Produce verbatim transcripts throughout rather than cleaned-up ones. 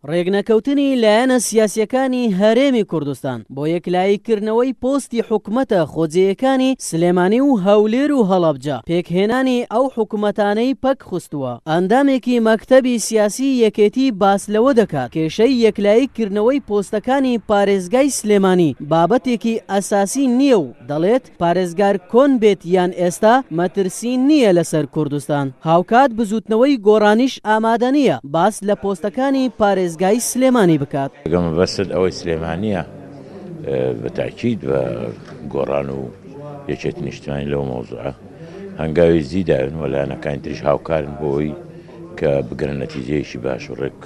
ڕێگنەکەوتنی لایەنە سیاسیەکانی هەرێمی کوردستان بۆ یەکلاییکردنەوەی پۆستی حکومەتە خۆجێیەکانی سلێمانی و هەولێر و هەڵەبجە پێکهێنانی ئەو حکومەتانەی پەک خستووە. ئەندامێکی مەکتەبی سیاسی یەکێتی باس لەوە دەکات کێشەی یەکلاییکردنەوەی پۆستەکانی پارێزگای سلێمانی بابەتێکی ئەساسی نییە و دەڵێت پارێزگار کۆن بێت یان ئێستا مەترسی نییە لەسەر کوردستان. هاوکات بزوتنەوەی گۆڕانیش ئامادە نییە باس لە پۆستەکانی پارێز گای سلێمانی بکات. ئەگەمە بەسەر ئەوەی سلێمانیە بە تاکید بە گۆڕان و یەکێتی نیشتیمانی لەو مەوزوعە هەنگاوی زیداون و لایەنەکانی تریش هاوکارن بۆی کە بگرن نەتیجەیەکی باش و ڕێک.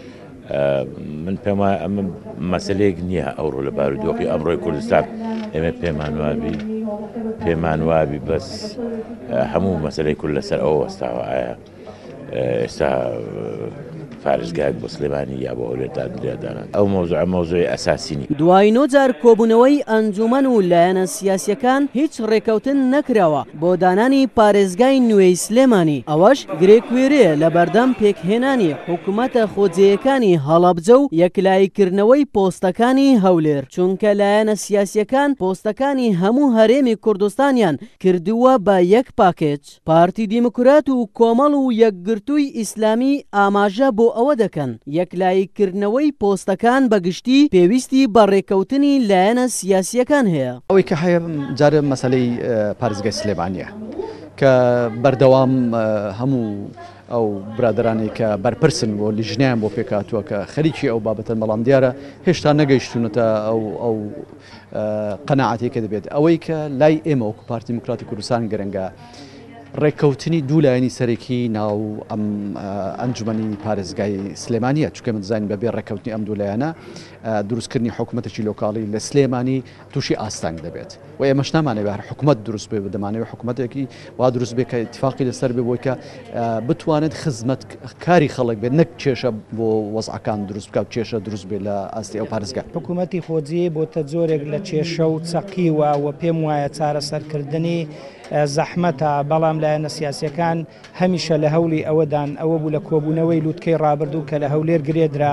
من پێم وایە ئەمە مەسەلەیەک نییە ئەوڕۆ لە بارودۆخی ئەمڕۆی کوردستان ئێمە پێمان وابی پێمان وابی بەس هەموو مەسەلەی کورد لەسەر ئەوە وەستاوە ئایا ئێستا پارێزگایەک بۆ سلێمانی یا بۆ هەولێر دادانێت. ئەو مەوزوعە مەوزوعی ئەساسینی. دوای نۆ جار کۆبوونەوەی ئەنجومەن و لایەنە سیاسیەکان هیچ ڕێکەوتن نەکراوە بۆ دانانی پارێزگای نوێی سلێمانی. ئەوەش گرێکوێرەیە لە بەردەم پێکهێنانی حکوومەتە خۆجێیەکانی هەڵەبجە و یەکلاییکردنەوەی پۆستەکانی هەولێر، چونکە لایەنە سیاسیەکان پۆستەکانی هەموو هەرێمی کوردستانیان کردووە بە یەک پاکێج. پارتی دیموکرات و کۆمەڵ و یەکگرتووی ئیسلامی ئاماژە بۆ ئەوە دەکەن یەکلاییکردنەوەی پۆستەکان بەگشتی پێویستی بە ڕێکەوتنی لایەنە سیاسیەکان هەیە. ئەوەی کە هەیە جارە مەسەلەی پارێزگای سلێمانیە کە بەردەوام هەموو ئەو برادرانی کە بەرپرسن بۆ لیژنیان بۆ پێکاتووە کە خەریکی ئەو بابەتن، بەڵام دیارە هێشتا نەگەیشتونەتە ئەو ئەو قەناعەتی کە دەبێت. ئەوەی کە لای ئێمە وەکو پارتی دیموکراتی کوردستان گرنگە ڕێککەوتنی دوو لایەنی سەرەکی ناو ئەم ئەنجومەنی پارێزگای سلێمانیە، چونکە من دەزانین بەبێ ڕێککەوتنی ئەم دوو لایەنە دروستکردنی حکوومەتێکی لۆکاڵی لە سلێمانی تووشی ئاستانگ دەبێت و ئێمەش نامانەوێت هەر حکوومەت دروست بێ، دەمانەوێت حکوومەتێکی وا دروست بێت کە اتفاقی لەسەر بێ بۆی کە بتوانێت خزمەت کاری خەڵک بێت، نەک کێشە بۆ وەزعەکان دروست بکات، کێشە دروست بێت لە ئاستی ئەو پارێزگا. حکوومەتی خۆجێ بۆتە جۆرێک لە کێشە و چەقیوە و پێم وایە چارەسەرکردنی زەحمەتە، بەڵام لایەنە سیاسیەکان هەمیشە لە هەولی ئەوەدان ئەوە بوو لە کۆبوونەوەی لووتکەی ڕابردوو کە لە هەولێر گرێدرا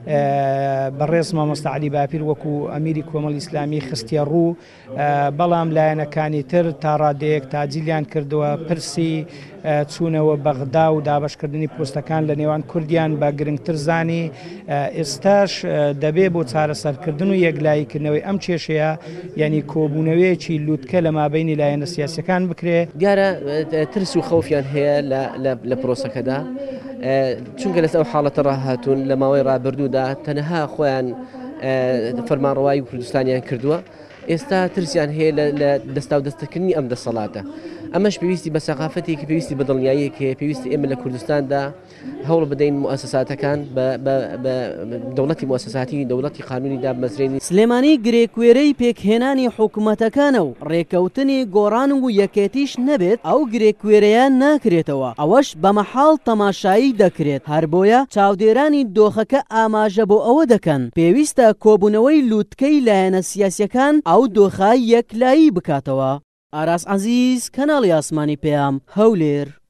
بەڕێز مامۆستا عەلی باپیر وەکو ئەمیری کۆمەڵی ئیسلامی خستیە ڕوو، بەڵام لایەنەکانی تر تا ڕادەیەک تاجیلیان کردووە پرسی چوونەوە بەغدا و دابەشکردنی پۆستەکان لە نێوان کوردیان بە گرنگتر زانی. ئێستاش دەبێ بۆ چارەسەرکردن و یەکلاییکردنەوەی ئەم کێشەیە یعنی کۆبوونەوەیەکی لووتکە لە مابەینی لایەنە سیاسیەکان بکرێ. دیارە ترس و خەوفیان هەیە لە پرۆسەکەدا، چونکە لەسەر ئەو حاڵەتە ڕاهاتوون لە ماوەی ڕابردوودا تەنها خۆیان فەرمانڕەوایی کوردستانیان کردووە، ئێستا ترسیان هەیە لە دەستا و دەستەکردنی ئەم دەسەڵاتە. ئەمەش پێویستی بە سەقافەتێکی پێویستی بە دڵنیاییەکە، پێویستی ئێمە لە کوردستاندا هەوڵ بدەین موسساتەکان بە دەوڵەتی موسساتی دەوڵەتی قانونیدا بمەزرێنی. سلێمانی گرێکوێرەی پێکهێنانی حکوومەتەکانە و ڕێکەوتنی گۆڕان و یەکێتیش نەبێت ئەو گرێکوێرەیە ناکرێتەوە، ئەوەش بەمەحاڵ تەماشایی دەکرێت. هەر بۆیە چاودێرانی دۆخەکە ئاماژە بۆ ئەوە دەکەن پێویستە کۆبوونەوەی لووتکەی لایەنە سیاسیەکان ئەو دۆخە یەکلایی بکاتەوە. ئاراس عەزیز، کەناڵی ئاسمانی پێام، هەولێر.